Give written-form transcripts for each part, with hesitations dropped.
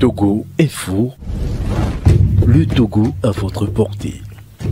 Togo Info, le Togo à votre portée.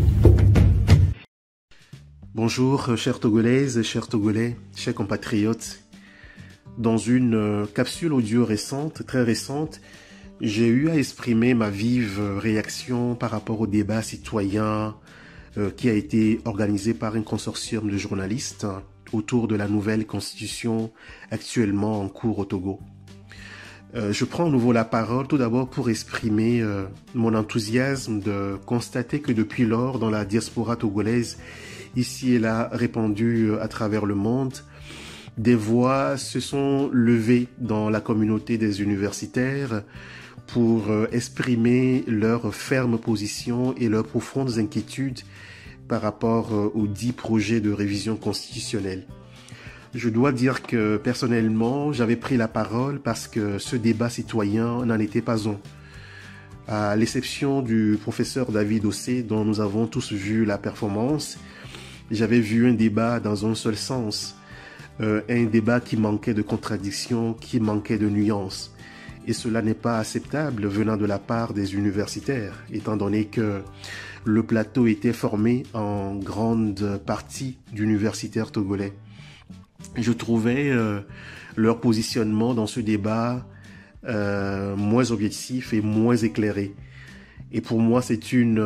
Bonjour, chères Togolaises, chers Togolais, chers compatriotes. Dans une capsule audio récente, très récente, j'ai eu à exprimer ma vive réaction par rapport au débat citoyen qui a été organisé par un consortium de journalistes autour de la nouvelle constitution actuellement en cours au Togo. Je prends à nouveau la parole tout d'abord pour exprimer mon enthousiasme de constater que depuis lors, dans la diaspora togolaise, ici et là répandue à travers le monde, des voix se sont levées dans la communauté des universitaires pour exprimer leur ferme position et leurs profondes inquiétudes par rapport aux 10 projets de révision constitutionnelle. Je dois dire que personnellement, j'avais pris la parole parce que ce débat citoyen n'en était pas un. À l'exception du professeur David Ossé, dont nous avons tous vu la performance, j'avais vu un débat dans un seul sens. Un débat qui manquait de contradictions, qui manquait de nuances. Et cela n'est pas acceptable venant de la part des universitaires, étant donné que le plateau était formé en grande partie d'universitaires togolais. Je trouvais leur positionnement dans ce débat moins objectif et moins éclairé. Et pour moi, c'est une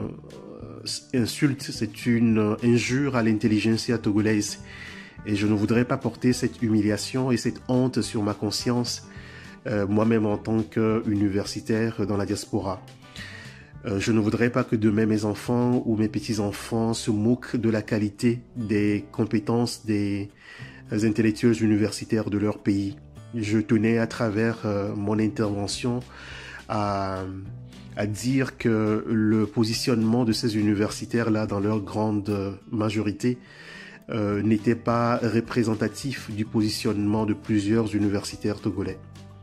insulte, c'est une injure à l'intelligentsia togolaise. Et je ne voudrais pas porter cette humiliation et cette honte sur ma conscience, moi-même en tant qu'universitaire dans la diaspora. Je ne voudrais pas que demain mes enfants ou mes petits-enfants se moquent de la qualité des compétences des intellectuels universitaires de leur pays. Je tenais à travers mon intervention à dire que le positionnement de ces universitaires-là, dans leur grande majorité, n'était pas représentatif du positionnement de plusieurs universitaires togolais.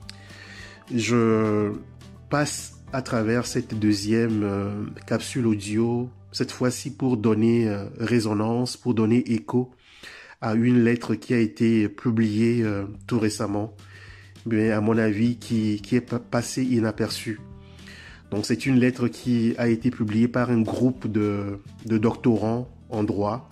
Je passe à travers cette deuxième capsule audio, cette fois-ci pour donner résonance, pour donner écho à une lettre qui a été publiée tout récemment, mais à mon avis qui est passée inaperçue. Donc c'est une lettre qui a été publiée par un groupe de doctorants en droit,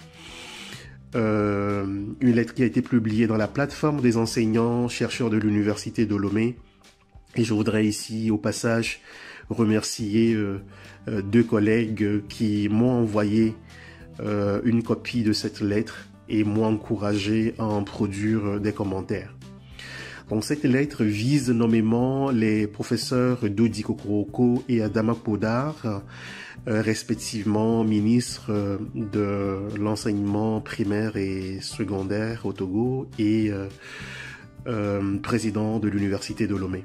une lettre qui a été publiée dans la plateforme des enseignants chercheurs de l'université de Lomé. Et je voudrais ici au passage remercier deux collègues qui m'ont envoyé une copie de cette lettre et m'ont encouragé à en produire des commentaires. Donc cette lettre vise nommément les professeurs Dodi Kokoroko et Adama Podar, respectivement ministres de l'enseignement primaire et secondaire au Togo et président de l'université de Lomé.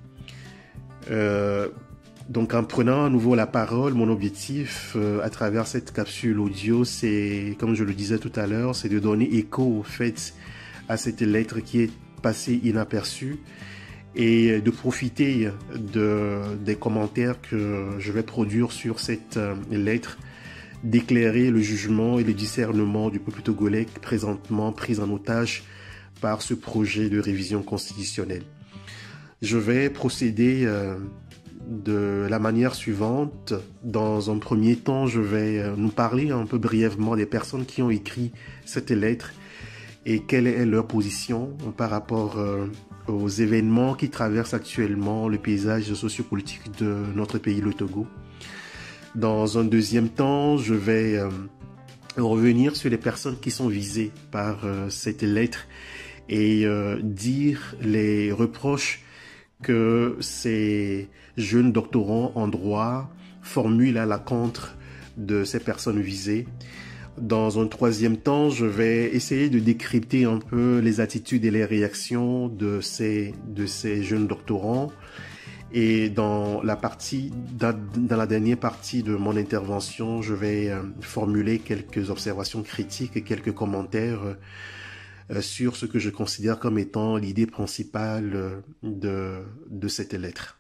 Donc en prenant à nouveau la parole, mon objectif à travers cette capsule audio, c'est, comme je le disais tout à l'heure, c'est de donner écho au fait à cette lettre qui est passée inaperçue et de profiter des commentaires que je vais produire sur cette lettre, d'éclairer le jugement et le discernement du peuple togolais présentement pris en otage par ce projet de révision constitutionnelle. Je vais procéder de la manière suivante. Dans un premier temps, je vais nous parler un peu brièvement des personnes qui ont écrit cette lettre et quelle est leur position par rapport aux événements qui traversent actuellement le paysage sociopolitique de notre pays, le Togo. Dans un deuxième temps, je vais revenir sur les personnes qui sont visées par cette lettre et dire les reproches que ces jeunes doctorants en droit formulent à l'encontre de ces personnes visées. Dans un troisième temps, je vais essayer de décrypter un peu les attitudes et les réactions de ces jeunes doctorants. Et dans la dernière partie de mon intervention, je vais formuler quelques observations critiques et quelques commentaires sur ce que je considère comme étant l'idée principale de cette lettre.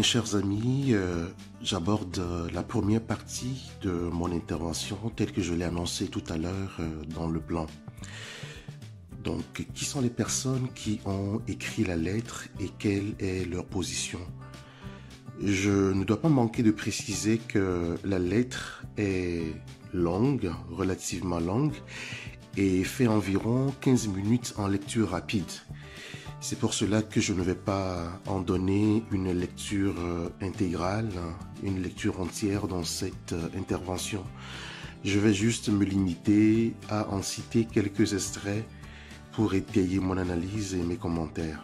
chers amis, j'aborde la première partie de mon intervention telle que je l'ai annoncé tout à l'heure dans le plan. Donc, qui sont les personnes qui ont écrit la lettre et quelle est leur position? Je ne dois pas manquer de préciser que la lettre est longue, relativement longue, et fait environ 15 minutes en lecture rapide. C'est pour cela que je ne vais pas en donner une lecture intégrale, une lecture entière dans cette intervention. Je vais juste me limiter à en citer quelques extraits pour étayer mon analyse et mes commentaires.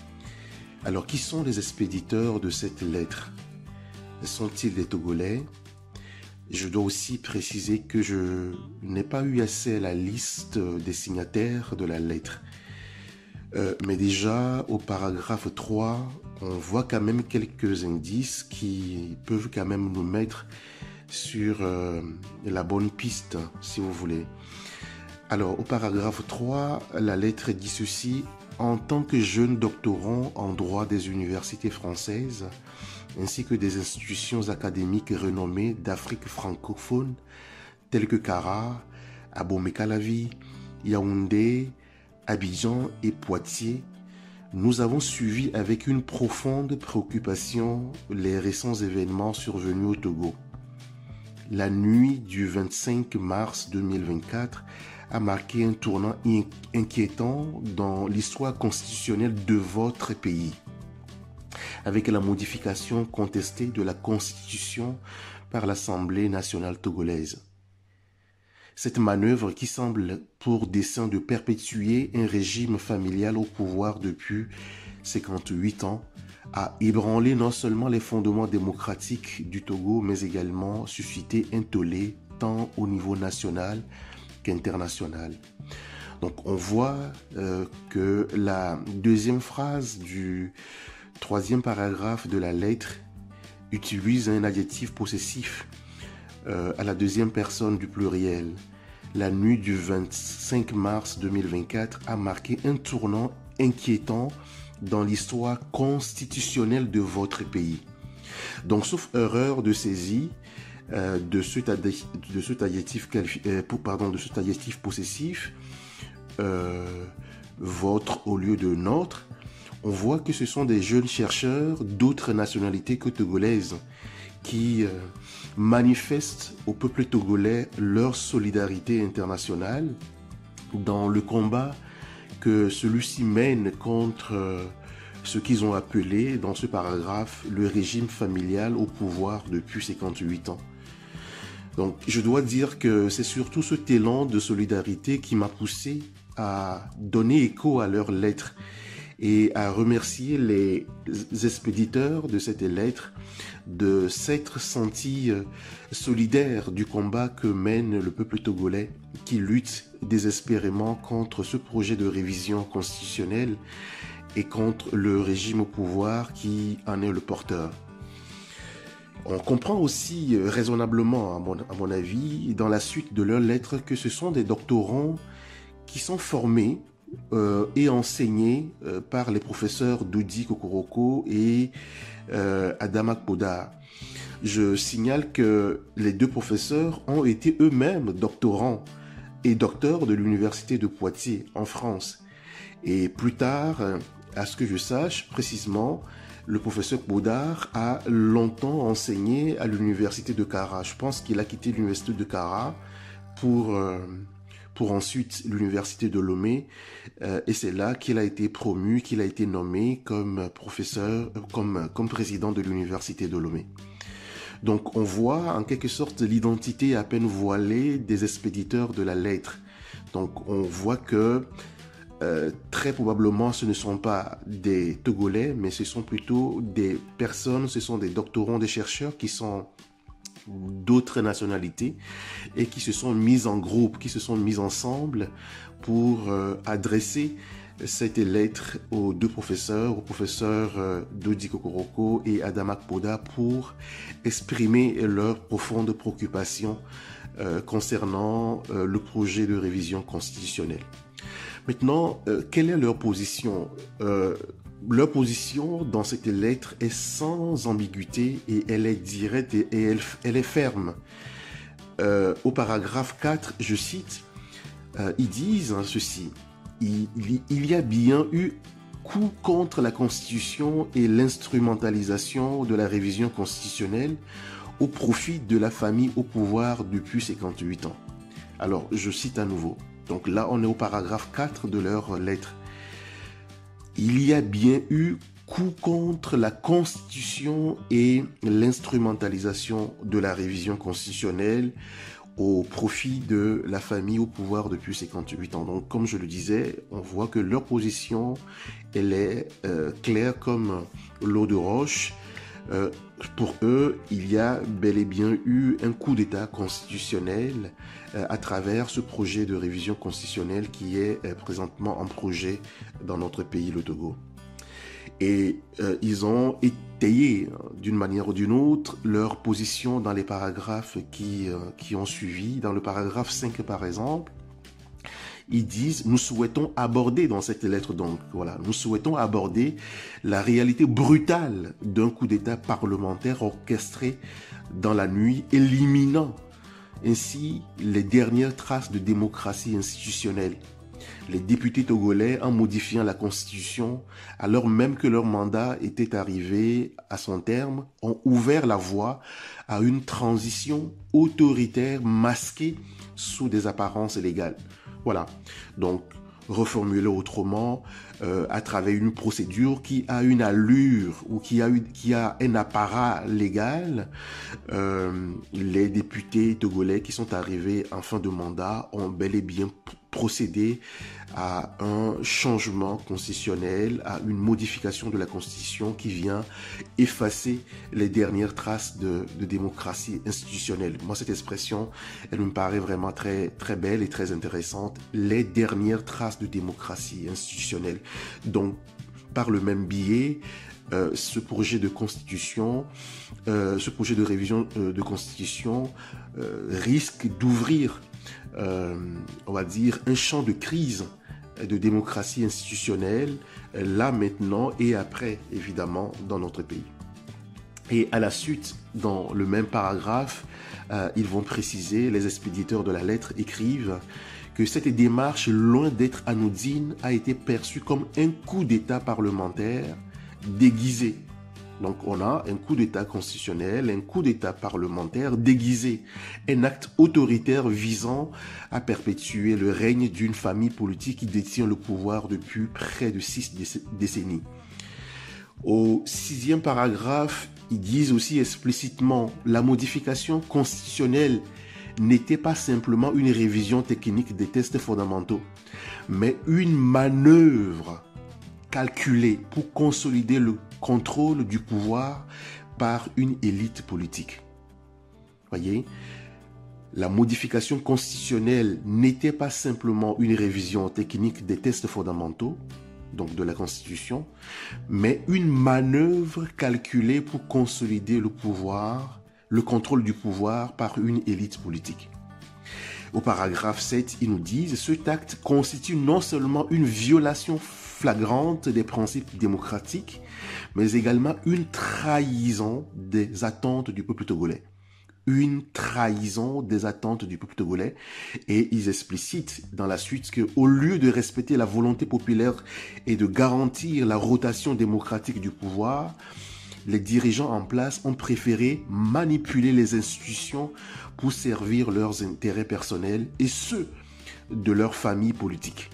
Alors, qui sont les expéditeurs de cette lettre? Sont-ils des Togolais? Je dois aussi préciser que je n'ai pas eu accès à la liste des signataires de la lettre. Mais déjà, au paragraphe 3, on voit quand même quelques indices qui peuvent quand même nous mettre sur la bonne piste, si vous voulez. Alors, au paragraphe 3, la lettre dit ceci: « En tant que jeune doctorant en droit des universités françaises, ainsi que des institutions académiques renommées d'Afrique francophone, telles que Kara, Abomey-Calavi, Yaoundé, Abidjan et Poitiers, nous avons suivi avec une profonde préoccupation les récents événements survenus au Togo. La nuit du 25 mars 2024 a marqué un tournant inquiétant dans l'histoire constitutionnelle de votre pays, avec la modification contestée de la Constitution par l'Assemblée nationale togolaise. Cette manœuvre, qui semble pour dessein de perpétuer un régime familial au pouvoir depuis 58 ans, a ébranlé non seulement les fondements démocratiques du Togo, mais également suscité un tollé tant au niveau national qu'international. Donc on voit que la deuxième phrase du troisième paragraphe de la lettre utilise un adjectif possessif à la deuxième personne du pluriel. La nuit du 25 mars 2024 a marqué un tournant inquiétant dans l'histoire constitutionnelle de votre pays. Donc, sauf erreur de saisie de cet adjectif possessif, votre au lieu de notre, on voit que ce sont des jeunes chercheurs d'autres nationalités que togolaises qui manifestent au peuple togolais leur solidarité internationale dans le combat que celui-ci mène contre ce qu'ils ont appelé dans ce paragraphe le régime familial au pouvoir depuis 58 ans. Donc je dois dire que c'est surtout cet élan de solidarité qui m'a poussé à donner écho à leurs lettres et à remercier les expéditeurs de cette lettre de s'être sentis solidaires du combat que mène le peuple togolais qui lutte désespérément contre ce projet de révision constitutionnelle et contre le régime au pouvoir qui en est le porteur. On comprend aussi raisonnablement, à mon avis, dans la suite de leurs lettres, que ce sont des doctorants qui sont formés et enseignés par les professeurs Dodi Kokoroko et Adama Kpoda. Je signale que les deux professeurs ont été eux-mêmes doctorants et docteurs de l'université de Poitiers en France. Et plus tard, à ce que je sache précisément, le professeur Kpoda a longtemps enseigné à l'université de Kara. Je pense qu'il a quitté l'université de Kara pour ensuite l'université de Lomé, et c'est là qu'il a été promu, qu'il a été nommé comme professeur, comme président de l'université de Lomé. Donc on voit en quelque sorte l'identité à peine voilée des expéditeurs de la lettre. Donc on voit que très probablement ce ne sont pas des Togolais, mais ce sont plutôt des personnes, ce sont des doctorants, des chercheurs qui sont d'autres nationalités et qui se sont mis en groupe, qui se sont mis ensemble pour adresser cette lettre aux deux professeurs, aux professeurs Dodi Kokoroko et Adama Kpoda, pour exprimer leur profonde préoccupation concernant le projet de révision constitutionnelle. Maintenant, quelle est leur position? leur position dans cette lettre est sans ambiguïté et elle est directe et elle est ferme. Au paragraphe 4, je cite, ils disent ceci, il y a bien eu coup contre la Constitution et l'instrumentalisation de la révision constitutionnelle au profit de la famille au pouvoir depuis 58 ans. Alors, je cite à nouveau. Donc là, on est au paragraphe 4 de leur lettre. Il y a bien eu coup contre la Constitution et l'instrumentalisation de la révision constitutionnelle au profit de la famille au pouvoir depuis 58 ans. Donc, comme je le disais, on voit que leur position, elle est claire comme l'eau de roche. Pour eux, il y a bel et bien eu un coup d'État constitutionnel à travers ce projet de révision constitutionnelle qui est présentement en projet dans notre pays, le Togo. Et ils ont étayé d'une manière ou d'une autre leur position dans les paragraphes qui ont suivi. Dans le paragraphe 5 par exemple, ils disent, nous souhaitons aborder dans cette lettre, donc voilà, nous souhaitons aborder la réalité brutale d'un coup d'État parlementaire orchestré dans la nuit, éliminant ainsi les dernières traces de démocratie institutionnelle. Les députés togolais, en modifiant la Constitution, alors même que leur mandat était arrivé à son terme, ont ouvert la voie à une transition autoritaire masquée sous des apparences légales. Voilà, donc reformuler autrement, à travers une procédure qui a une allure ou qui a un apparat légal, les députés togolais qui sont arrivés en fin de mandat ont bel et bien procédé à un changement constitutionnel, à une modification de la Constitution qui vient effacer les dernières traces de démocratie institutionnelle. Moi, cette expression, elle me paraît vraiment très, très belle et très intéressante. Les dernières traces de démocratie institutionnelle. Donc, par le même biais, ce projet de constitution, ce projet de révision de constitution risque d'ouvrir, on va dire, un champ de crise de démocratie institutionnelle, là maintenant et après, évidemment, dans notre pays. Et à la suite, dans le même paragraphe, ils vont préciser, les expéditeurs de la lettre écrivent que cette démarche, loin d'être anodine, a été perçue comme un coup d'État parlementaire déguisé. Donc on a un coup d'État constitutionnel, un coup d'État parlementaire déguisé, un acte autoritaire visant à perpétuer le règne d'une famille politique qui détient le pouvoir depuis près de 6 décennies. Au 6e paragraphe, ils disent aussi explicitement la modification constitutionnelle n'était pas simplement une révision technique des textes fondamentaux, mais une manœuvre calculée pour consolider le contrôle du pouvoir par une élite politique. Voyez, la modification constitutionnelle n'était pas simplement une révision technique des textes fondamentaux, donc de la Constitution, mais une manœuvre calculée pour consolider le pouvoir, le contrôle du pouvoir par une élite politique. Au paragraphe 7, ils nous disent « Cet acte constitue non seulement une violation flagrante des principes démocratiques, mais également une trahison des attentes du peuple togolais. » Une trahison des attentes du peuple togolais. Et ils explicitent dans la suite qu'au lieu de respecter la volonté populaire et de garantir la rotation démocratique du pouvoir, les dirigeants en place ont préféré manipuler les institutions pour servir leurs intérêts personnels et ceux de leur famille politique.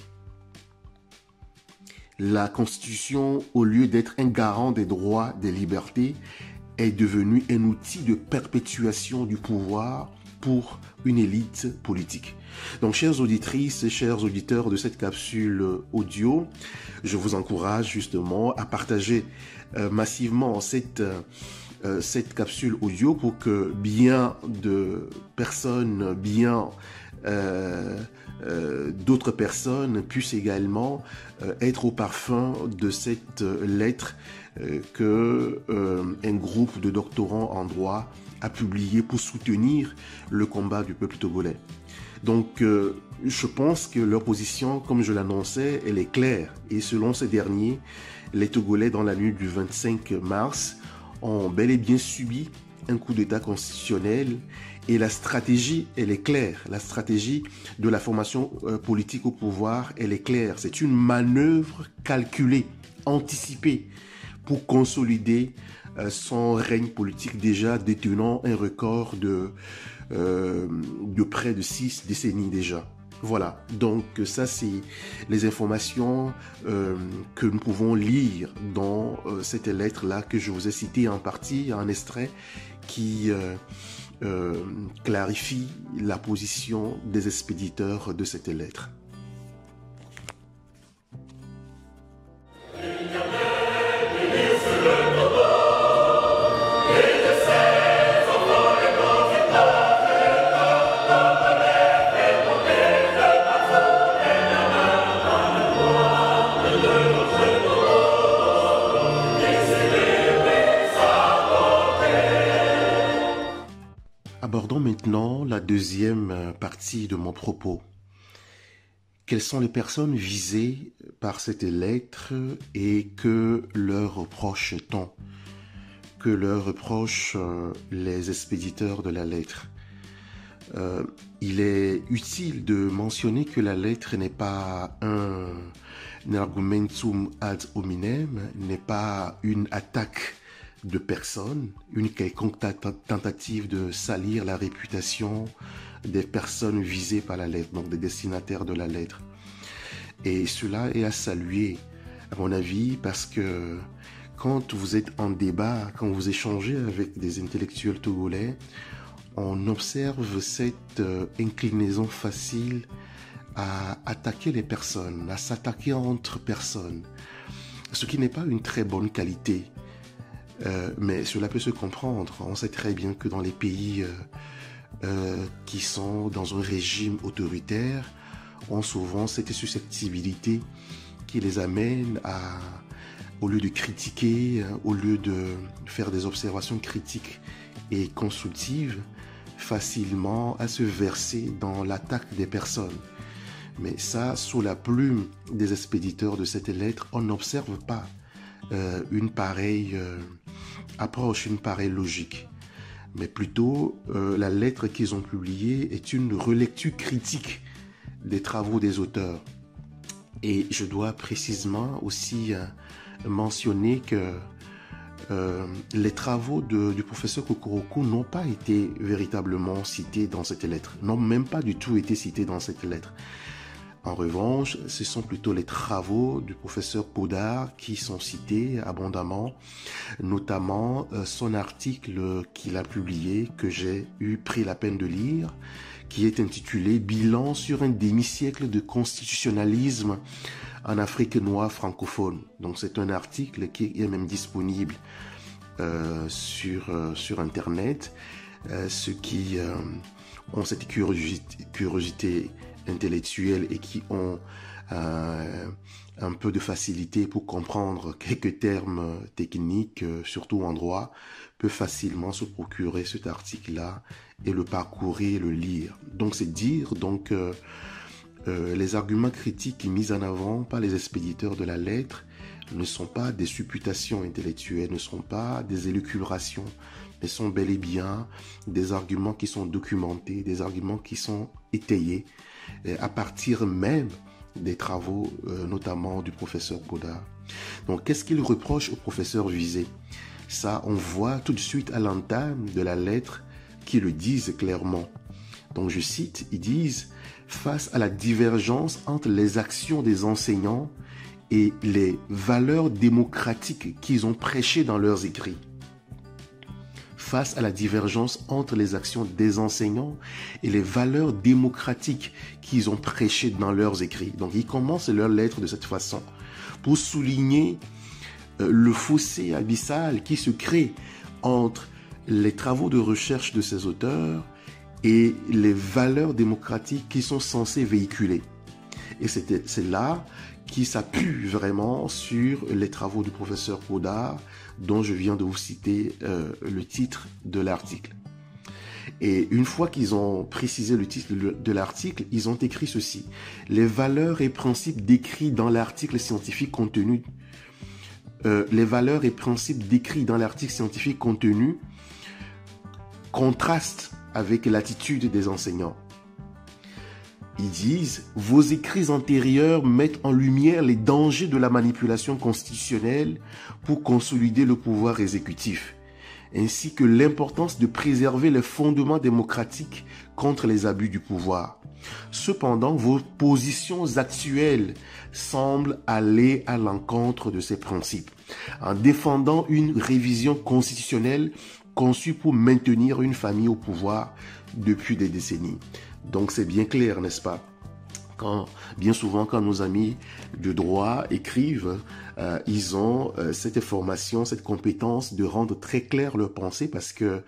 La Constitution, au lieu d'être un garant des droits, des libertés, est devenue un outil de perpétuation du pouvoir pour une élite politique. Donc, chères auditrices et chers auditeurs de cette capsule audio, je vous encourage justement à partager massivement cette capsule audio pour que bien de personnes, d'autres personnes puissent également être au parfum de cette lettre que un groupe de doctorants en droit a publié pour soutenir le combat du peuple togolais. Donc, je pense que leur position, comme je l'annonçais, elle est claire. Et selon ces derniers, les Togolais, dans la nuit du 25 mars, ont bel et bien subi un coup d'État constitutionnel et la stratégie, elle est claire. La stratégie de la formation politique au pouvoir, elle est claire. C'est une manœuvre calculée, anticipée pour consolider son règne politique déjà détenant un record de près de 6 décennies déjà. Voilà, donc ça c'est les informations que nous pouvons lire dans cette lettre-là que je vous ai citée en partie, en extrait, qui clarifie la position des expéditeurs de cette lettre. Abordons maintenant la deuxième partie de mon propos. Quelles sont les personnes visées par cette lettre et que leur reproche-t-on? Que leur reprochent les expéditeurs de la lettre? Il est utile de mentionner que la lettre n'est pas un argumentum ad hominem, n'est pas une attaque de personnes, une quelconque tentative de salir la réputation des personnes visées par la lettre, donc des destinataires de la lettre. Et cela est à saluer, à mon avis, parce que quand vous êtes en débat, quand vous échangez avec des intellectuels togolais, on observe cette inclinaison facile à attaquer les personnes, à s'attaquer entre personnes, ce qui n'est pas une très bonne qualité. Mais cela peut se comprendre. On sait très bien que dans les pays qui sont dans un régime autoritaire, ont souvent cette susceptibilité qui les amène à, au lieu de critiquer, au lieu de faire des observations critiques et constructives, facilement à se verser dans l'attaque des personnes. Mais ça, sous la plume des expéditeurs de cette lettre, on n'observe pas une pareille approche, une pareille logique. Mais plutôt, la lettre qu'ils ont publiée est une relecture critique des travaux des auteurs. Et je dois précisément aussi mentionner que les travaux du professeur Kokoroku n'ont pas été véritablement cités dans cette lettre, n'ont même pas du tout été cités dans cette lettre. En revanche, ce sont plutôt les travaux du professeur Podar qui sont cités abondamment, notamment son article qu'il a publié, que j'ai pris la peine de lire, qui est intitulé « Bilan sur un demi-siècle de constitutionnalisme en Afrique noire francophone ». Donc c'est un article qui est même disponible sur Internet. Ceux qui ont cette curiosité intellectuels et qui ont un peu de facilité pour comprendre quelques termes techniques, surtout en droit, peuvent facilement se procurer cet article-là et le parcourir, le lire. Donc c'est dire donc les arguments critiques mis en avant par les expéditeurs de la lettre ne sont pas des supputations intellectuelles, ne sont pas des élucubrations, mais sont bel et bien des arguments qui sont documentés, des arguments qui sont étayés, à partir même des travaux, notamment du professeur Podar. Donc, qu'est-ce qu'il reproche au professeur visé? Ça, on voit tout de suite à l'entame de la lettre qu'ils le disent clairement. Donc, je cite, ils disent « Face à la divergence entre les actions des enseignants et les valeurs démocratiques qu'ils ont prêchées dans leurs écrits. » Face à la divergence entre les actions des enseignants et les valeurs démocratiques qu'ils ont prêchées dans leurs écrits. Donc, ils commencent leur lettre de cette façon pour souligner le fossé abyssal qui se crée entre les travaux de recherche de ces auteurs et les valeurs démocratiques qui sont censées véhiculer. Et c'est là qui s'appuie vraiment sur les travaux du professeur Podar, dont je viens de vous citer le titre de l'article. Et une fois qu'ils ont précisé le titre de l'article, ils ont écrit ceci. Les valeurs et principes décrits dans l'article scientifique contenu les valeurs et principes décrits dans l'article scientifique contenu contrastent avec l'attitude des enseignants. Ils disent « Vos écrits antérieurs mettent en lumière les dangers de la manipulation constitutionnelle pour consolider le pouvoir exécutif, ainsi que l'importance de préserver les fondements démocratiques contre les abus du pouvoir. Cependant, vos positions actuelles semblent aller à l'encontre de ces principes, en défendant une révision constitutionnelle conçue pour maintenir une famille au pouvoir depuis des décennies. » Donc c'est bien clair, n'est-ce pas? Bien souvent, quand nos amis de droit écrivent, ils ont cette formation, cette compétence de rendre très clair leur pensée, parce que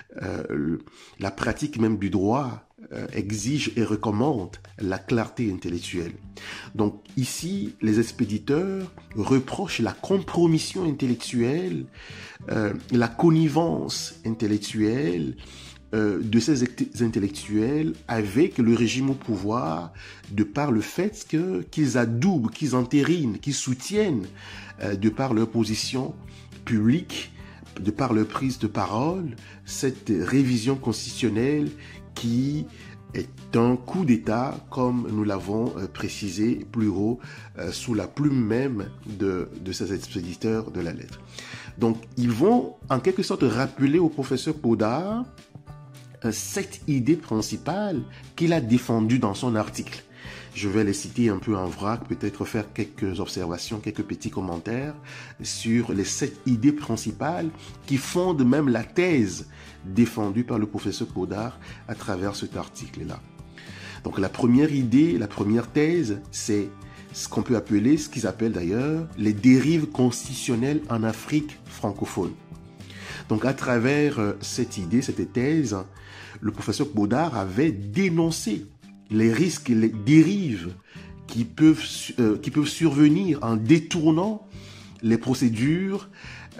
la pratique même du droit exige et recommande la clarté intellectuelle. Donc ici, les expéditeurs reprochent la compromission intellectuelle, la connivence intellectuelle de ces intellectuels avec le régime au pouvoir, de par le fait qu'ils adoubent, qu'ils entérinent, qu'ils soutiennent, de par leur position publique, de par leur prise de parole, cette révision constitutionnelle qui est un coup d'État, comme nous l'avons précisé plus haut, sous la plume même de ces expéditeurs de la lettre. Donc, ils vont en quelque sorte rappeler au professeur Podar cette idée principale qu'il a défendue dans son article. Je vais les citer un peu en vrac, peut-être faire quelques observations, quelques petits commentaires sur les 7 idées principales qui fondent même la thèse défendue par le professeur Podar à travers cet article-là. Donc la première idée, la première thèse, c'est ce qu'on peut appeler, ce qu'ils appellent d'ailleurs, les dérives constitutionnelles en Afrique francophone. Donc à travers cette idée, cette thèse, le professeur Podar avait dénoncé les risques et les dérives qui peuvent survenir en détournant les procédures,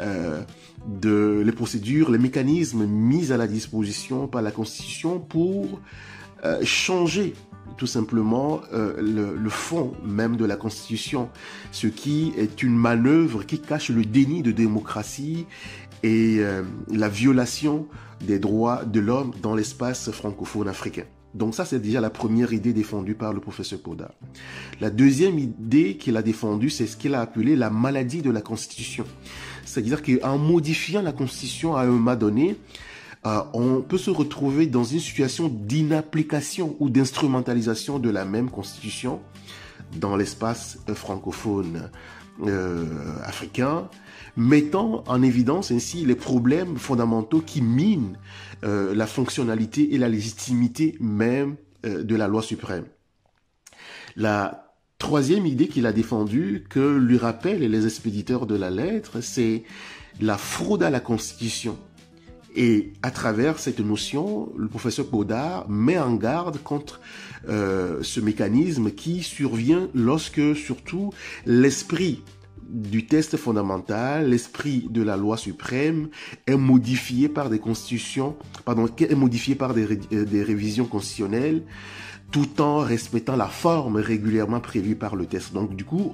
les mécanismes mis à la disposition par la Constitution pour changer tout simplement le fond même de la Constitution, ce qui est une manœuvre qui cache le déni de démocratie et la violation des droits de l'homme dans l'espace francophone africain. Donc ça, c'est déjà la première idée défendue par le professeur Podar. La deuxième idée qu'il a défendue, c'est ce qu'il a appelé la maladie de la Constitution. C'est-à-dire qu'en modifiant la Constitution à un moment donné, on peut se retrouver dans une situation d'inapplication ou d'instrumentalisation de la même Constitution dans l'espace francophone africain, mettant en évidence ainsi les problèmes fondamentaux qui minent la fonctionnalité et la légitimité même de la loi suprême. La troisième idée qu'il a défendue, que lui rappellent les expéditeurs de la lettre, c'est la fraude à la Constitution. Et à travers cette notion, le professeur Podar met en garde contre ce mécanisme qui survient lorsque, surtout, l'esprit du texte fondamental, l'esprit de la loi suprême est modifié par des constitutions, est modifié par des révisions constitutionnelles, tout en respectant la forme régulièrement prévue par le texte. Donc du coup,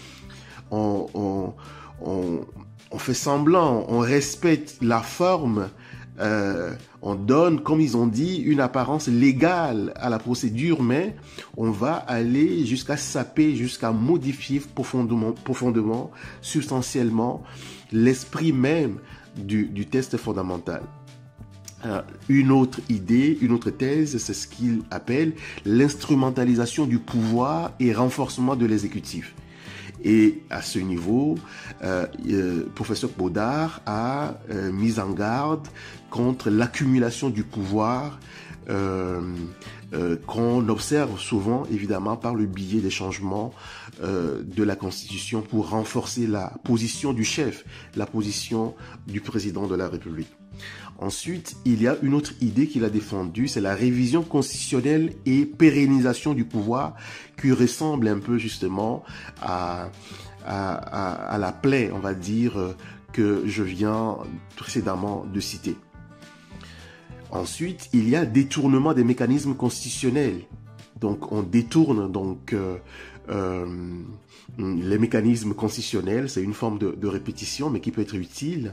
on fait semblant, on respecte la forme, on donne, comme ils ont dit, une apparence légale à la procédure, mais on va aller jusqu'à saper, jusqu'à modifier profondément, substantiellement, l'esprit même du texte fondamental. Une autre idée, une autre thèse, c'est ce qu'il appelle l'instrumentalisation du pouvoir et renforcement de l'exécutif. Et à ce niveau, professeur Podar a mis en garde contre l'accumulation du pouvoir qu'on observe souvent, évidemment, par le biais des changements de la Constitution pour renforcer la position du chef, la position du président de la République. Ensuite, il y a une autre idée qu'il a défendue, c'est la révision constitutionnelle et pérennisation du pouvoir qui ressemble un peu justement à la plaie, on va dire, que je viens précédemment de citer. Ensuite, il y a détournement des mécanismes constitutionnels. Donc, on détourne donc les mécanismes constitutionnels, c'est une forme de répétition, mais qui peut être utile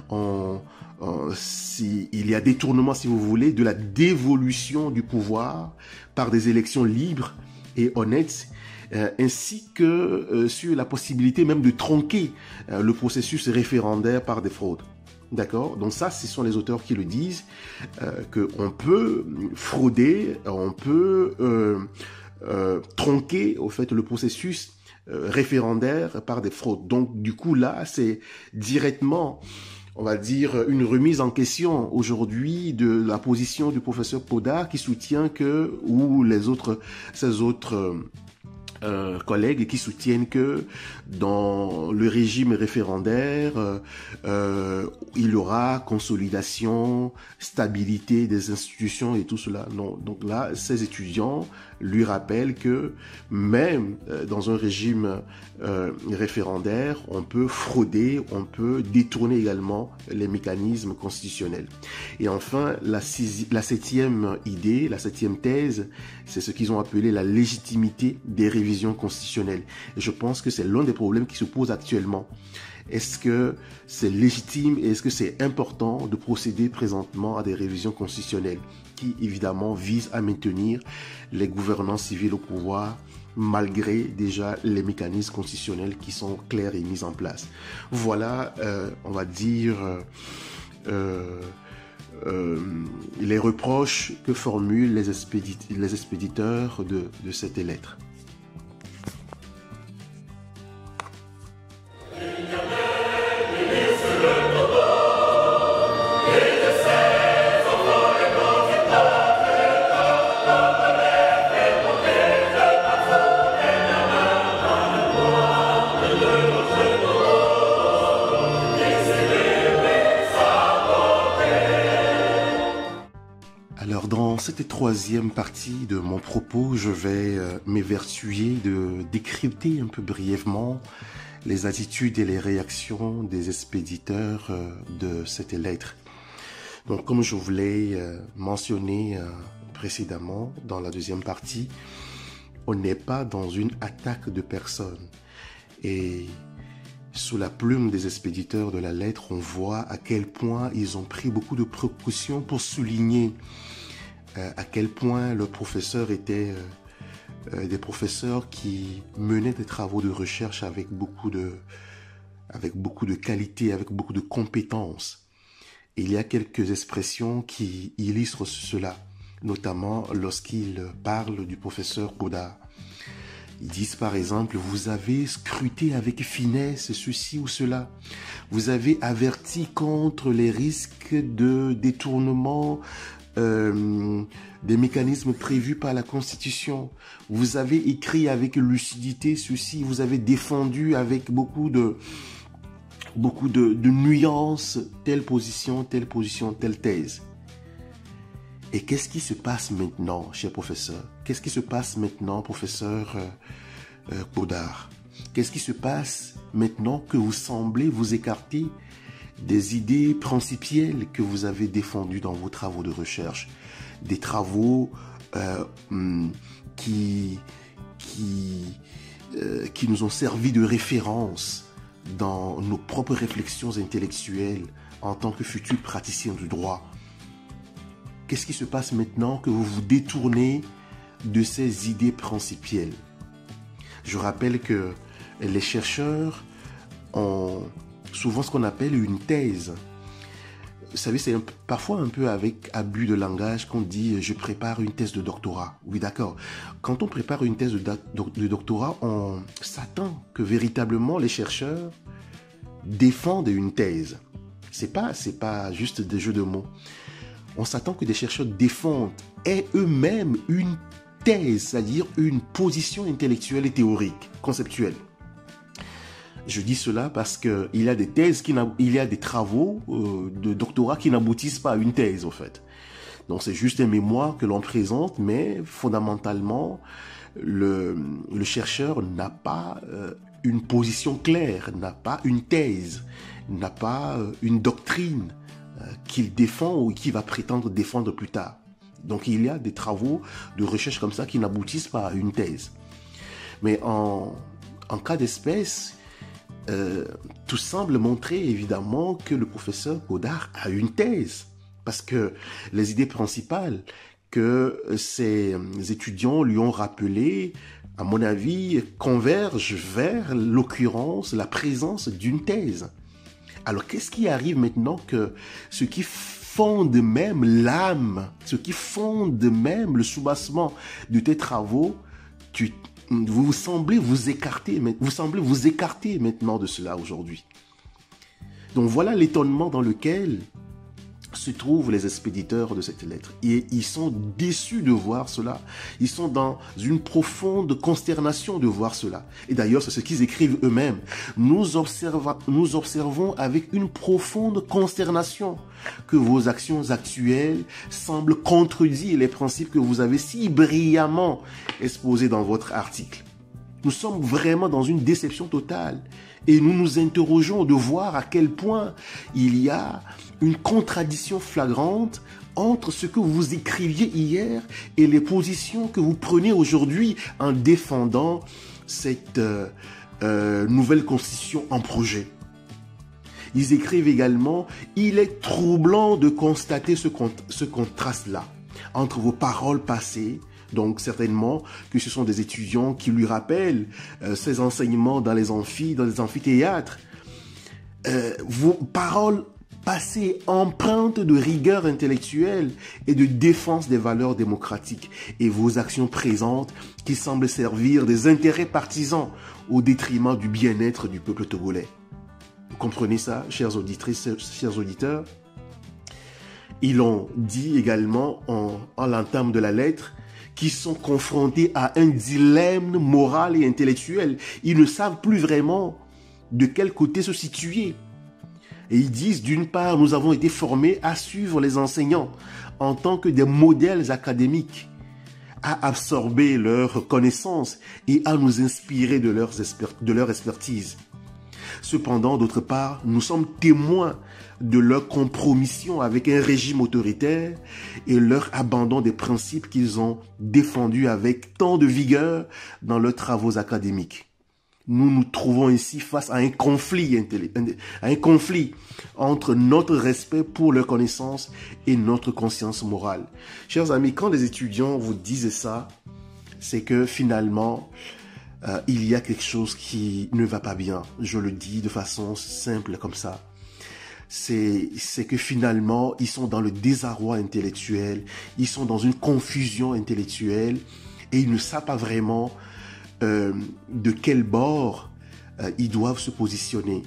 s'il y a détournement, si vous voulez, de la dévolution du pouvoir par des élections libres et honnêtes, ainsi que sur la possibilité même de tronquer le processus référendaire par des fraudes. D'accord? Donc ça, ce sont les auteurs qui le disent, qu'on peut frauder, on peut tronquer au fait le processus référendaire par des fraudes. Donc du coup là, c'est directement, on va dire, une remise en question aujourd'hui de la position du professeur Podar qui soutient que, ou ses autres collègues qui soutiennent que dans le régime référendaire, il y aura consolidation, stabilité des institutions et tout cela. Non. Donc là, ces étudiants lui rappellent que même dans un régime référendaire, on peut frauder, on peut détourner également les mécanismes constitutionnels. Et enfin, la septième idée, la septième thèse, c'est ce qu'ils ont appelé la légitimité des révisions constitutionnelles. Et je pense que c'est l'un des problèmes qui se pose actuellement. Est-ce que c'est légitime et est-ce que c'est important de procéder présentement à des révisions constitutionnelles qui, évidemment, visent à maintenir les gouvernants civils au pouvoir malgré déjà les mécanismes constitutionnels qui sont clairs et mis en place. Voilà, on va dire, les reproches que formulent les expéditeurs de cette lettre. Alors, dans cette troisième partie de mon propos, je vais m'évertuer de décrypter un peu brièvement les attitudes et les réactions des expéditeurs de cette lettre. Donc, comme je vous l'ai mentionné précédemment dans la deuxième partie, on n'est pas dans une attaque de personne. Et sous la plume des expéditeurs de la lettre, on voit à quel point ils ont pris beaucoup de précautions pour souligner à quel point le professeur était des professeurs qui menaient des travaux de recherche avec beaucoup de qualité, avec beaucoup de compétences. Et il y a quelques expressions qui illustrent cela, notamment lorsqu'ils parlent du professeur Podar. Ils disent par exemple, vous avez scruté avec finesse ceci ou cela. Vous avez averti contre les risques de détournement des mécanismes prévus par la Constitution. Vous avez écrit avec lucidité ceci. Vous avez défendu avec beaucoup de nuances telle position, telle thèse. Et qu'est-ce qui se passe maintenant, cher professeur? Qu'est-ce qui se passe maintenant, professeur Podar? Qu'est-ce qui se passe maintenant que vous semblez vous écarter des idées principielles que vous avez défendues dans vos travaux de recherche? Des travaux qui nous ont servi de référence dans nos propres réflexions intellectuelles en tant que futurs praticiens du droit. Qu'est-ce qui se passe maintenant que vous vous détournez de ces idées principielles? Je rappelle que les chercheurs ont souvent ce qu'on appelle une thèse. Vous savez, c'est parfois un peu avec abus de langage qu'on dit « je prépare une thèse de doctorat ». Oui, d'accord. Quand on prépare une thèse de doctorat, on s'attend que véritablement les chercheurs défendent une thèse. C'est pas juste des jeux de mots. On s'attend que des chercheurs défendent et eux-mêmes une thèse, c'est-à-dire une position intellectuelle et théorique, conceptuelle. Je dis cela parce qu'il y a des thèses, il y a des travaux de doctorat qui n'aboutissent pas à une thèse, en fait. Donc c'est juste un mémoire que l'on présente, mais fondamentalement, le chercheur n'a pas une position claire, n'a pas une thèse, n'a pas une doctrine qu'il défend ou qu'il va prétendre défendre plus tard. Donc il y a des travaux de recherche comme ça qui n'aboutissent pas à une thèse. Mais en cas d'espèce, tout semble montrer évidemment que le professeur Godard a une thèse. Parce que les idées principales que ces étudiants lui ont rappelées, à mon avis, convergent vers l'occurrence, la présence d'une thèse. Alors, qu'est-ce qui arrive maintenant que ce qui fonde même l'âme, ce qui fonde même le soubassement de tes travaux, vous semblez vous écarter maintenant de cela aujourd'hui. Donc, voilà l'étonnement dans lequel se trouvent les expéditeurs de cette lettre. Et ils sont déçus de voir cela. Ils sont dans une profonde consternation de voir cela. Et d'ailleurs, c'est ce qu'ils écrivent eux-mêmes. Nous observons avec une profonde consternation que vos actions actuelles semblent contredire les principes que vous avez si brillamment exposés dans votre article. Nous sommes vraiment dans une déception totale. Et nous nous interrogeons de voir à quel point il y a une contradiction flagrante entre ce que vous écriviez hier et les positions que vous prenez aujourd'hui en défendant cette nouvelle constitution en projet. Ils écrivent également « Il est troublant de constater ce contraste-là entre vos paroles passées ». Donc certainement que ce sont des étudiants qui lui rappellent ses enseignements dans les amphithéâtres. Vos paroles passées empreintes de rigueur intellectuelle et de défense des valeurs démocratiques et vos actions présentes qui semblent servir des intérêts partisans au détriment du bien-être du peuple togolais. Vous comprenez ça, chères auditrices, chers auditeurs? Ils l'ont dit également en l'entame de la lettre, qui sont confrontés à un dilemme moral et intellectuel. Ils ne savent plus vraiment de quel côté se situer. Et ils disent, d'une part, nous avons été formés à suivre les enseignants en tant que des modèles académiques, à absorber leurs connaissances et à nous inspirer de leur expertise. Cependant, d'autre part, nous sommes témoins de leur compromission avec un régime autoritaire et leur abandon des principes qu'ils ont défendus avec tant de vigueur dans leurs travaux académiques. Nous nous trouvons ici face à un conflit entre notre respect pour leurs connaissances et notre conscience morale. Chers amis, quand les étudiants vous disent ça, c'est que finalement, il y a quelque chose qui ne va pas bien. Je le dis de façon simple comme ça. C'est que finalement, ils sont dans le désarroi intellectuel, ils sont dans une confusion intellectuelle et ils ne savent pas vraiment de quel bord ils doivent se positionner.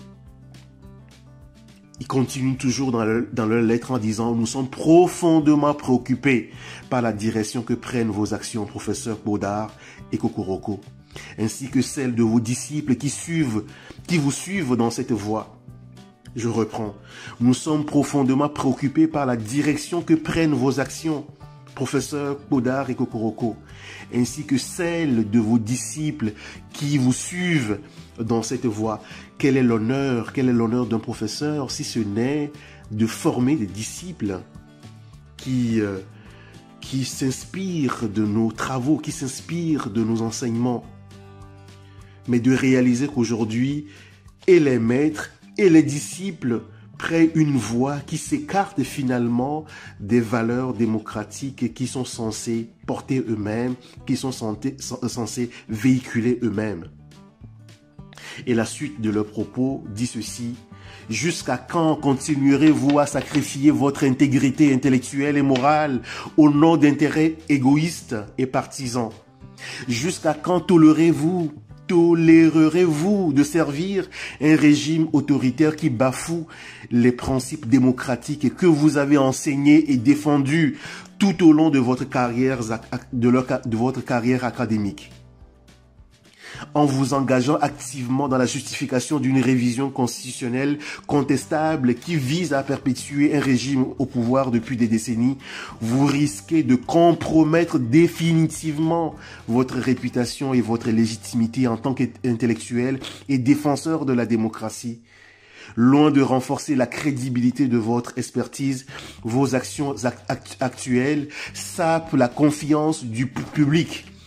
Ils continuent toujours dans leur lettre en disant « Nous sommes profondément préoccupés par la direction que prennent vos actions, professeur Godard et Kokoroko, ainsi que celle de vos disciples qui vous suivent dans cette voie. » Je reprends. « Nous sommes profondément préoccupés par la direction que prennent vos actions, professeur Godard et Kokoroko, ainsi que celle de vos disciples qui vous suivent dans cette voie. » Quel est l'honneur d'un professeur si ce n'est de former des disciples qui s'inspirent de nos travaux, qui s'inspirent de nos enseignements, mais de réaliser qu'aujourd'hui, et les maîtres et les disciples prennent une voie qui s'écarte finalement des valeurs démocratiques qui sont censées porter eux-mêmes, qui sont censées véhiculer eux-mêmes. Et la suite de leurs propos dit ceci: « Jusqu'à quand continuerez-vous à sacrifier votre intégrité intellectuelle et morale au nom d'intérêts égoïstes et partisans? Jusqu'à quand tolérerez-vous de servir un régime autoritaire qui bafoue les principes démocratiques que vous avez enseignés et défendus tout au long de votre carrière académique? En vous engageant activement dans la justification d'une révision constitutionnelle contestable qui vise à perpétuer un régime au pouvoir depuis des décennies, vous risquez de compromettre définitivement votre réputation et votre légitimité en tant qu'intellectuel et défenseur de la démocratie. Loin de renforcer la crédibilité de votre expertise, vos actions actuelles sapent la confiance du public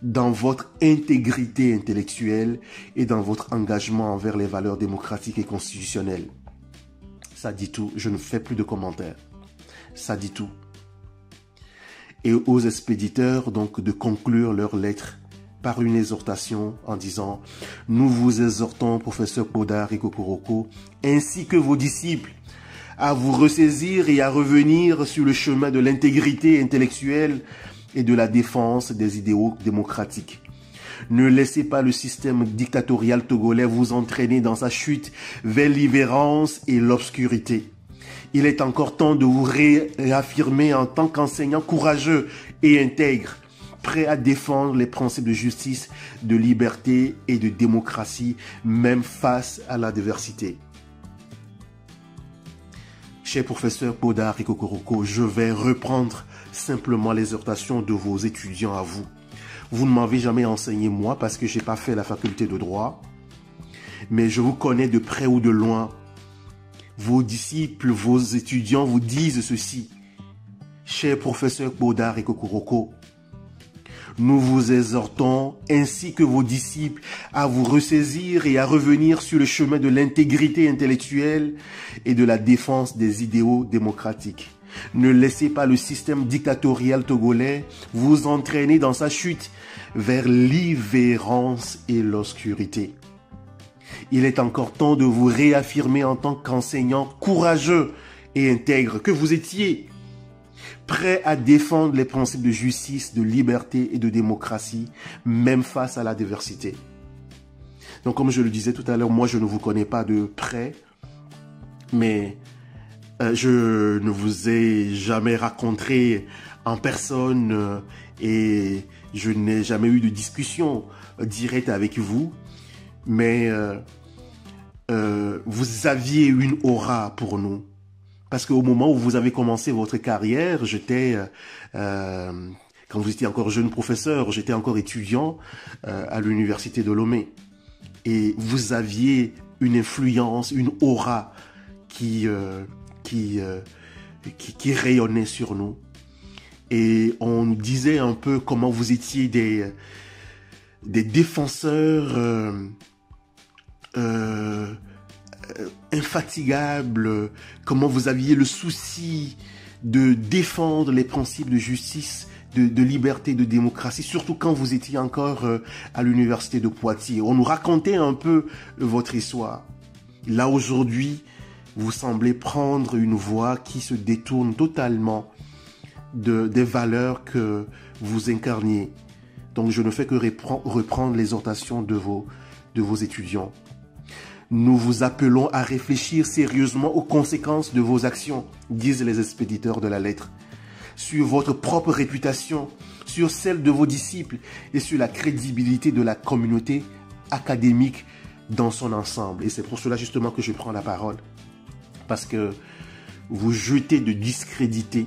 dans votre intégrité intellectuelle et dans votre engagement envers les valeurs démocratiques et constitutionnelles. Ça dit tout, je ne fais plus de commentaires. Ça dit tout. Et aux expéditeurs donc de conclure leur lettre par une exhortation en disant « Nous vous exhortons, professeur Podar et Kokoroko, ainsi que vos disciples, à vous ressaisir et à revenir sur le chemin de l'intégrité intellectuelle et de la défense des idéaux démocratiques. Ne laissez pas le système dictatorial togolais vous entraîner dans sa chute vers l'irrévérence et l'obscurité. Il est encore temps de vous réaffirmer en tant qu'enseignant courageux et intègre, prêt à défendre les principes de justice, de liberté et de démocratie, même face à l'adversité. » Cher professeur Podar et Kokoroko, je vais reprendre simplement l'exhortation de vos étudiants à vous. Vous ne m'avez jamais enseigné moi parce que je n'ai pas fait la faculté de droit, mais je vous connais de près ou de loin. Vos disciples, vos étudiants vous disent ceci. Cher professeur Podar et Kokoroko, nous vous exhortons, ainsi que vos disciples, à vous ressaisir et à revenir sur le chemin de l'intégrité intellectuelle et de la défense des idéaux démocratiques. Ne laissez pas le système dictatorial togolais vous entraîner dans sa chute vers l'irrévérence et l'obscurité. Il est encore temps de vous réaffirmer en tant qu'enseignant courageux et intègre que vous étiez, prêt à défendre les principes de justice, de liberté et de démocratie, même face à l'adversité. Donc, comme je le disais tout à l'heure, moi, je ne vous connais pas de près, mais je ne vous ai jamais rencontré en personne et je n'ai jamais eu de discussion directe avec vous, mais vous aviez une aura pour nous. Parce qu'au moment où vous avez commencé votre carrière, j'étais, quand vous étiez encore jeune professeur, j'étais encore étudiant à l'université de Lomé. Et vous aviez une influence, une aura qui rayonnait sur nous. Et on nous disait un peu comment vous étiez des défenseurs infatigable, comment vous aviez le souci de défendre les principes de justice, de liberté, de démocratie, surtout quand vous étiez encore à l'université de Poitiers. On nous racontait un peu votre histoire. Là, aujourd'hui, vous semblez prendre une voie qui se détourne totalement des valeurs que vous incarniez. Donc, je ne fais que reprendre l'exhortation de vos étudiants. Nous vous appelons à réfléchir sérieusement aux conséquences de vos actions, disent les expéditeurs de la lettre, sur votre propre réputation, sur celle de vos disciples et sur la crédibilité de la communauté académique dans son ensemble. Et c'est pour cela justement que je prends la parole, parce que vous jetez de discrédit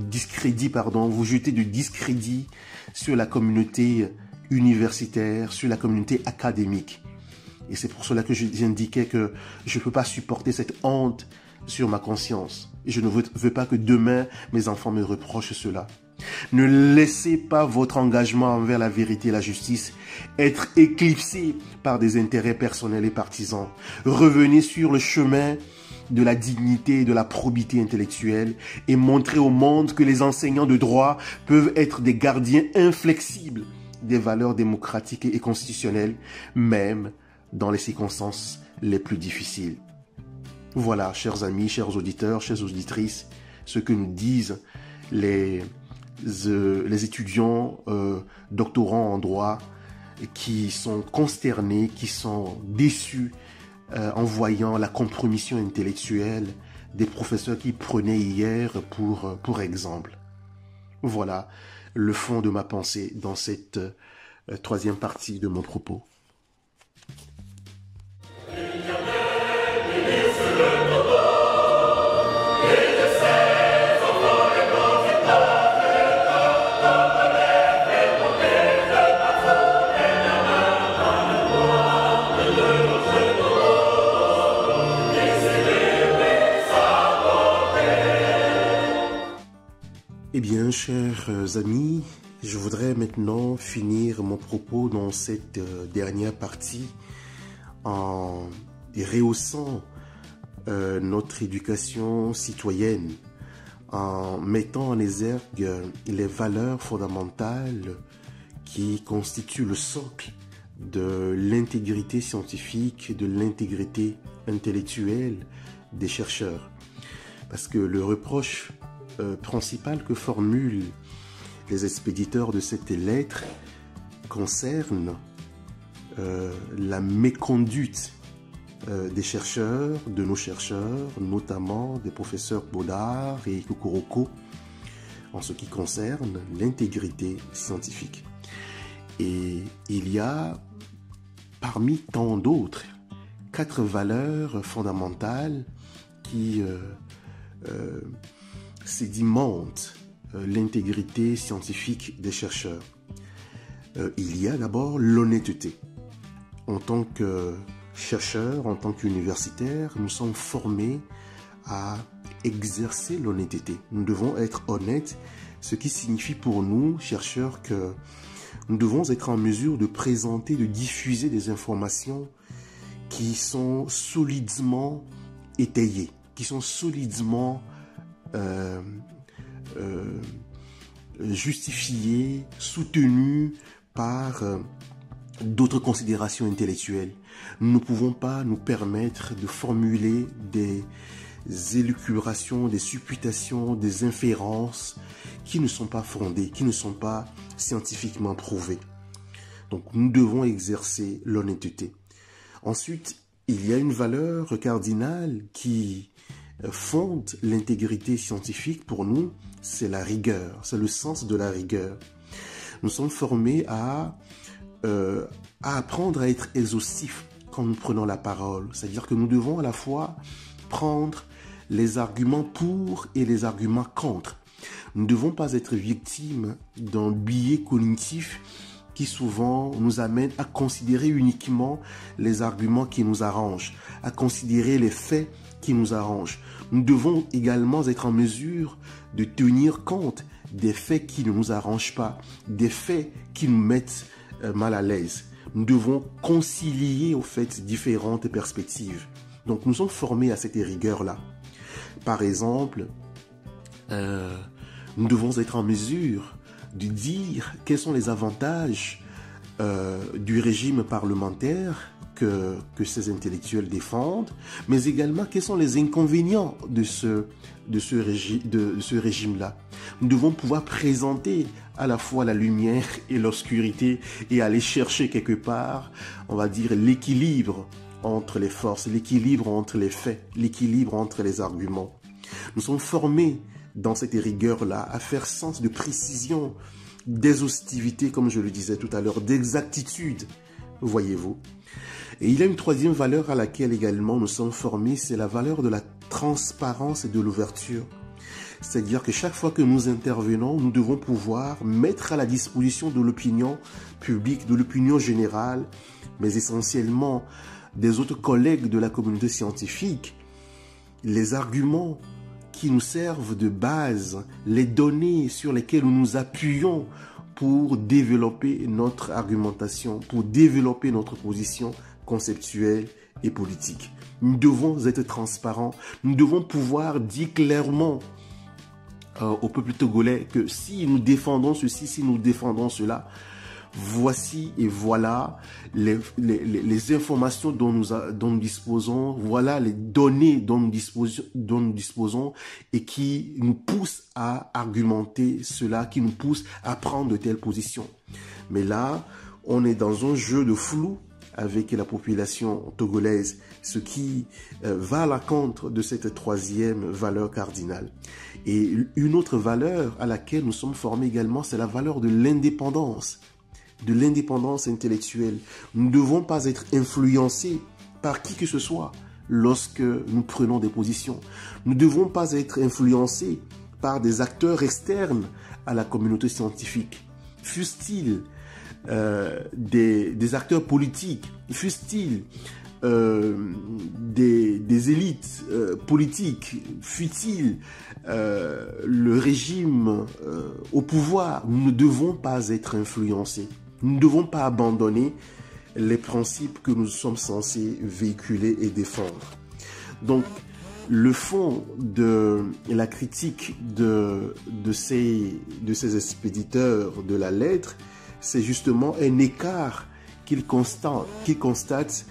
sur la communauté universitaire, sur la communauté académique. Et c'est pour cela que j'indiquais que je ne peux pas supporter cette honte sur ma conscience. Et je ne veux pas que demain, mes enfants me reprochent cela. Ne laissez pas votre engagement envers la vérité et la justice être éclipsé par des intérêts personnels et partisans. Revenez sur le chemin de la dignité et de la probité intellectuelle et montrez au monde que les enseignants de droit peuvent être des gardiens inflexibles des valeurs démocratiques et constitutionnelles, même dans les circonstances les plus difficiles. Voilà, chers amis, chers auditeurs, chères auditrices, ce que nous disent les étudiants doctorants en droit qui sont consternés, qui sont déçus en voyant la compromission intellectuelle des professeurs qui prenaient hier pour exemple. Voilà le fond de ma pensée dans cette troisième partie de mon propos. Eh bien, chers amis, Je voudrais maintenant finir mon propos dans cette dernière partie en rehaussant notre éducation citoyenne, en mettant en exergue les valeurs fondamentales qui constituent le socle de l'intégrité scientifique, de l'intégrité intellectuelle des chercheurs. Parce que le reproche principal que formulent les expéditeurs de cette lettre concerne la méconduite des chercheurs, de nos chercheurs, notamment des professeurs Baudard et Kokoroko, en ce qui concerne l'intégrité scientifique. Et il y a, parmi tant d'autres, 4 valeurs fondamentales qui sédimentent l'intégrité scientifique des chercheurs. Il y a d'abord l'honnêteté. En tant que chercheurs, en tant qu'universitaires, nous sommes formés à exercer l'honnêteté. Nous devons être honnêtes, ce qui signifie pour nous, chercheurs, que nous devons être en mesure de présenter, de diffuser des informations qui sont solidement étayées, qui sont solidement justifiées, soutenues par d'autres considérations intellectuelles. Nous ne pouvons pas nous permettre de formuler des élucubrations, des supputations, des inférences qui ne sont pas fondées, qui ne sont pas scientifiquement prouvées. Donc nous devons exercer l'honnêteté. Ensuite, il y a une valeur cardinale qui fonde l'intégrité scientifique pour nous, c'est la rigueur, c'est le sens de la rigueur. Nous sommes formés à apprendre à être exhaustifs quand nous prenons la parole. C'est-à-dire que nous devons à la fois prendre les arguments pour et les arguments contre. Nous ne devons pas être victimes d'un biais cognitif qui souvent nous amène à considérer uniquement les arguments qui nous arrangent, à considérer les faits qui nous arrangent. Nous devons également être en mesure de tenir compte des faits qui ne nous arrangent pas, des faits qui nous mettent mal à l'aise. Nous devons concilier au fait différentes perspectives. Donc nous sommes formés à cette rigueur-là. Par exemple, nous devons être en mesure de dire quels sont les avantages du régime parlementaire que ces intellectuels défendent, mais également quels sont les inconvénients de ce régime-là. Nous devons pouvoir présenter à la fois la lumière et l'obscurité et aller chercher quelque part, on va dire, l'équilibre entre les forces, l'équilibre entre les faits, l'équilibre entre les arguments. Nous sommes formés dans cette rigueur-là à faire sens de précision, d'exhaustivité, comme je le disais tout à l'heure, d'exactitude, voyez-vous. Et il y a une troisième valeur à laquelle également nous sommes formés, c'est la valeur de la transparence et de l'ouverture. C'est-à-dire que chaque fois que nous intervenons, nous devons pouvoir mettre à la disposition de l'opinion publique, de l'opinion générale, mais essentiellement des autres collègues de la communauté scientifique, les arguments qui nous servent de base, les données sur lesquelles nous nous appuyons pour développer notre argumentation, pour développer notre position conceptuelle et politique. Nous devons être transparents, nous devons pouvoir dire clairement au peuple togolais que si nous défendons ceci, si nous défendons cela, voici et voilà les informations dont nous disposons, voilà les données dont nous disposons et qui nous poussent à argumenter cela, qui nous poussent à prendre de telles positions. Mais là, on est dans un jeu de flou avec la population togolaise, ce qui va à l'encontre de cette troisième valeur cardinale. Et une autre valeur à laquelle nous sommes formés également, c'est la valeur de l'indépendance intellectuelle. Nous ne devons pas être influencés par qui que ce soit lorsque nous prenons des positions. Nous ne devons pas être influencés par des acteurs externes à la communauté scientifique. Fussent-ils des acteurs politiques, fussent-ils des élites politiques, fut-il le régime au pouvoir, nous ne devons pas être influencés. Nous ne devons pas abandonner les principes que nous sommes censés véhiculer et défendre. Donc, le fond de la critique de ces expéditeurs de la lettre, c'est justement un écart qu'ils constatent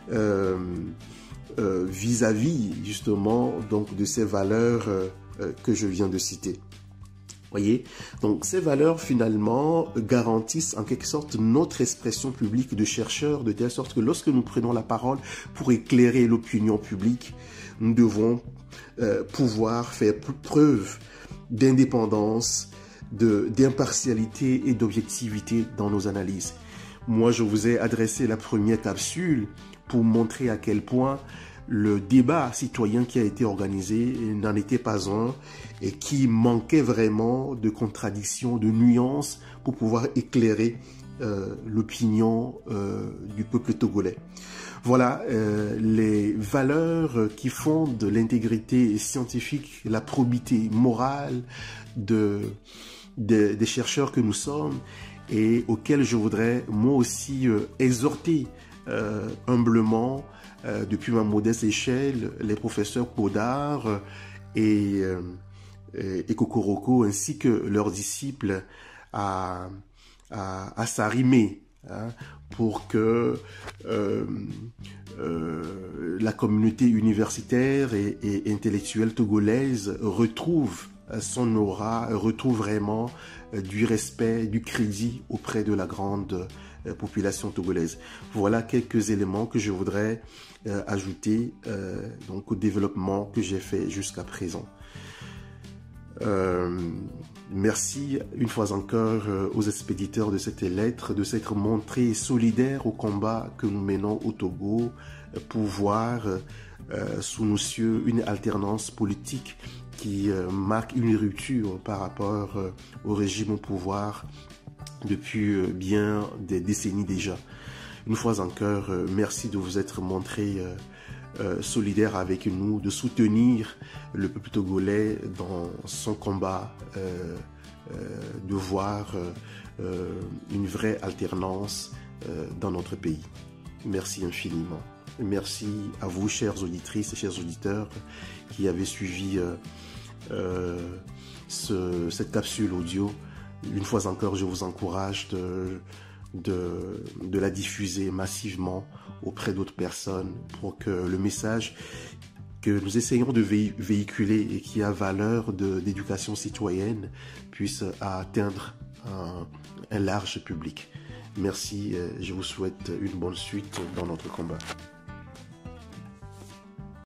vis-à-vis justement donc de ces valeurs que je viens de citer. Voyez, donc ces valeurs finalement garantissent en quelque sorte notre expression publique de chercheurs, de telle sorte que lorsque nous prenons la parole pour éclairer l'opinion publique, nous devons pouvoir faire preuve d'indépendance, d'impartialité et d'objectivité dans nos analyses. Moi, je vous ai adressé la première capsule pour montrer à quel point le débat citoyen qui a été organisé n'en était pas un et qui manquait vraiment de contradictions, de nuances pour pouvoir éclairer l'opinion du peuple togolais. Voilà les valeurs qui fondent l'intégrité scientifique, la probité morale des chercheurs que nous sommes et auxquels je voudrais moi aussi exhorter humblement depuis ma modeste échelle, les professeurs Podar et Kokoroko ainsi que leurs disciples à s'arrimer pour que la communauté universitaire et intellectuelle togolaise retrouve son aura, retrouve vraiment du respect, du crédit auprès de la grande population togolaise. Voilà quelques éléments que je voudrais ajouter donc au développement que j'ai fait jusqu'à présent. Merci une fois encore aux expéditeurs de cette lettre de s'être montrés solidaires au combat que nous menons au Togo pour voir sous nos cieux une alternance politique qui marque une rupture par rapport au régime au pouvoir depuis bien des décennies déjà. Une fois encore, merci de vous être montrés solidaire avec nous, de soutenir le peuple togolais dans son combat, de voir une vraie alternance dans notre pays. Merci infiniment. Merci à vous, chères auditrices et chers auditeurs, qui avez suivi cette capsule audio. Une fois encore, je vous encourage de la diffuser massivement auprès d'autres personnes pour que le message que nous essayons de véhiculer et qui a valeur d'éducation citoyenne puisse atteindre un large public. Merci, je vous souhaite une bonne suite dans notre combat.